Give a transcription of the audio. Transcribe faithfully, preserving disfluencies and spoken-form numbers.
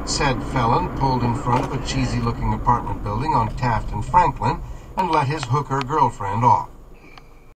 Said felon pulled in front of a cheesy-looking apartment building on Taft and Franklin and let his hooker girlfriend off.